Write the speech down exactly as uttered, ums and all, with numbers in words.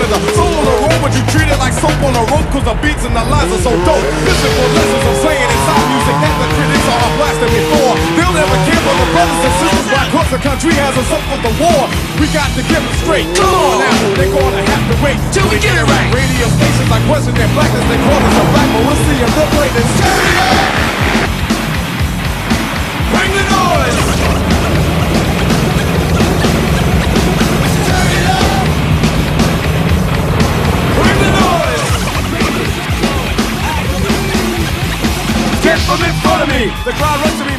with a soul on the road, but you treat it like soap on a rope, cause the beats and the lines are so dope. Listen for lessons I'm saying inside music that the critics are blasting before. They'll never care for the brothers and sisters why across the country has us up for the war. We got to get them straight. Come on now, they're gonna have to wait till we get it right. Radio stations like question their blackness, they call us a black, but we'll see if they'll play this. Turn it up! Bring the noise! Turn it up! Bring the noise! Get from in front of me! The crowd runs to me